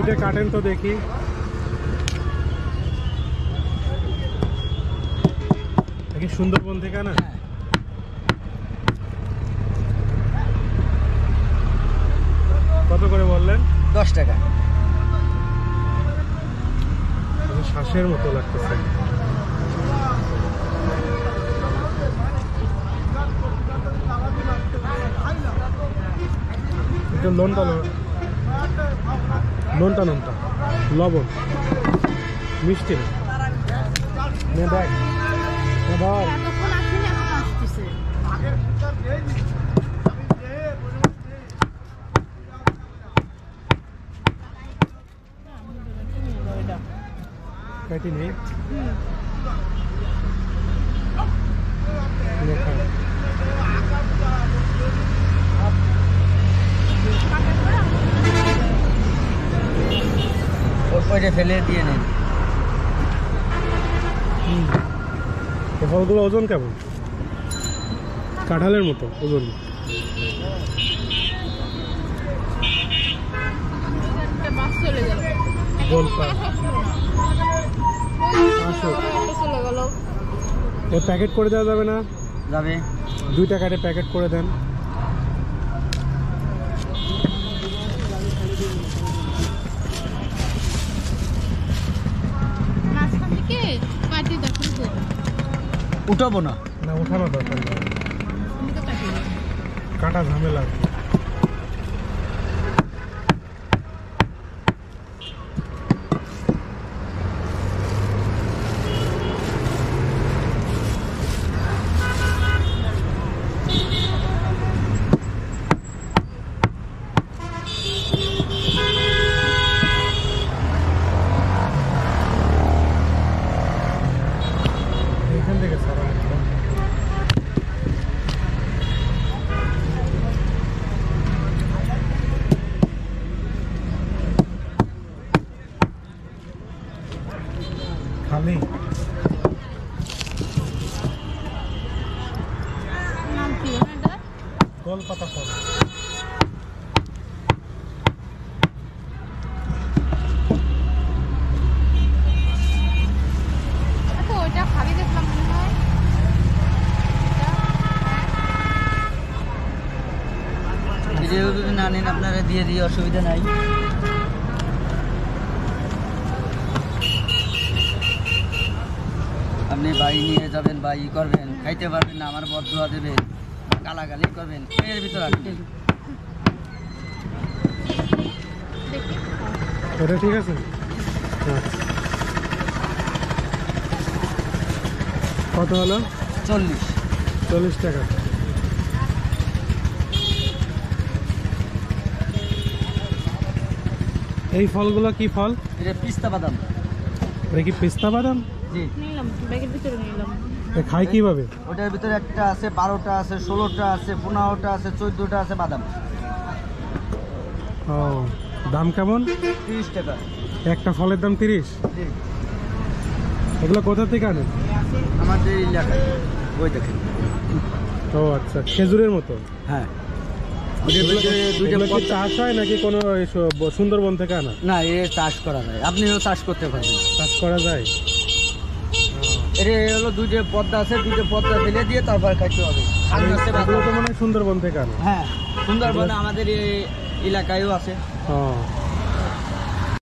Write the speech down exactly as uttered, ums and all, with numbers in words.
দুইটা কাটেন তো দেখি। দেখি সুন্দরবন থেকে না? কত করে বললেন? দশ টাকা। শ্বাসের মতো লাগতেছে। এটা লোনটা নোনটা নোনটা লবণ মিষ্টি নে দেখ ভাই। কাটি নেই ওইটা ফেলে দিয়ে নেন। ফলগুলো ওজন কেমন? কাঁঠালের মতো ওজন। প্যাকেট করে দেওয়া যাবে না? যাবে। দুই টাকাতে প্যাকেট করে দেন। উঠাবো না? না উঠানো দরকার নেই, কাটা ঝামেলা। খালি কলকাতা ফল। যদি না নেন আপনারা দিয়ে দিয়ে অসুবিধা নাই। আপনি বাড়ি নিয়ে যাবেন বা ই করবেন, খাইতে পারবেন না, আমার বদদোয়া দেবেন, গালাগালি করবেন, এর ভিতরে রাখবেন। এটা ঠিক আছে। কত হলো? চল্লিশ চল্লিশ টাকা। এই ফলগুলো কি ফল? এটা পিস্তা বাদাম। এটা কি পিস্তা বাদাম? জি নিলাম, ব্যাগের ভিতরে নিলাম। খাই কিভাবে? ওটার ভিতরে একটা আছে, বারোটা আছে, ষোলোটা আছে, পনেরোটা আছে, চোদ্দোটা আছে বাদাম। ও, দাম কেমন? তিরিশ টাকা একটা ফলের দাম তিরিশ? জি। এগুলো কোথা থেকে আনেন? আমাদের এলাকায় ওই দেখেন। ও আচ্ছা, খেজুরের মতো। হ্যাঁ। চাষ হয় নাকি কোনো সুন্দরবন থেকে আনা? না, এ চাষ করা যায়, আপনিও চাষ করতে পারবেন। চাষ করা যায়। এটা হলো দুইটা পদ্মা আছে, দুইটা পদ্মা ফেলে দিয়ে তারপর খাইতে হবে। সুন্দরবন থেকে আনা? হ্যাঁ, সুন্দরবন আমাদের এই এলাকায়ও আছে। ও